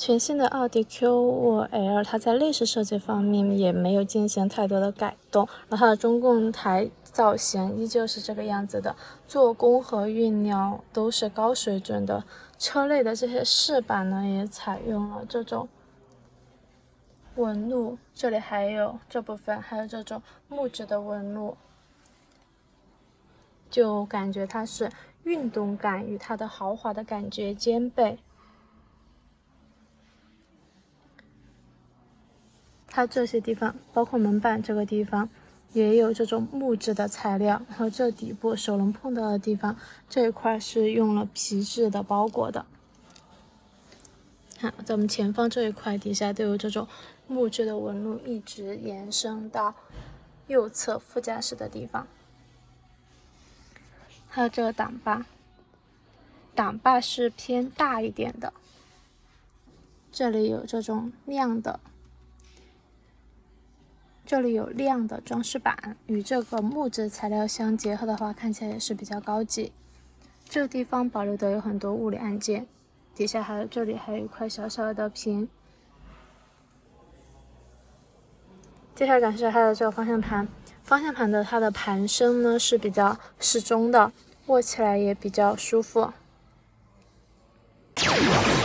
全新的奥迪 Q5L， 它在内饰设计方面也没有进行太多的改动，然后它的中控台造型依旧是这个样子的，做工和运料都是高水准的。车内的这些饰板呢，也采用了这种纹路，这里还有这部分还有这种木质的纹路，就感觉它是运动感与它的豪华的感觉兼备。它这些地方，包括门板这个地方，也有这种木质的材料，和这底部手能碰到的地方，这一块是用了皮质的包裹的。看，在我们前方这一块底下都有这种木质的纹路，一直延伸到右侧副驾驶的地方。还有这个挡把，挡把是偏大一点的，这里有这种亮的。这里有亮的装饰板，与这个木质材料相结合的话，看起来也是比较高级。这个地方保留的有很多物理按键，底下这里还有一块小小的屏。接下来感受一下它的这个方向盘，方向盘的它的盘身呢是比较适中的，握起来也比较舒服。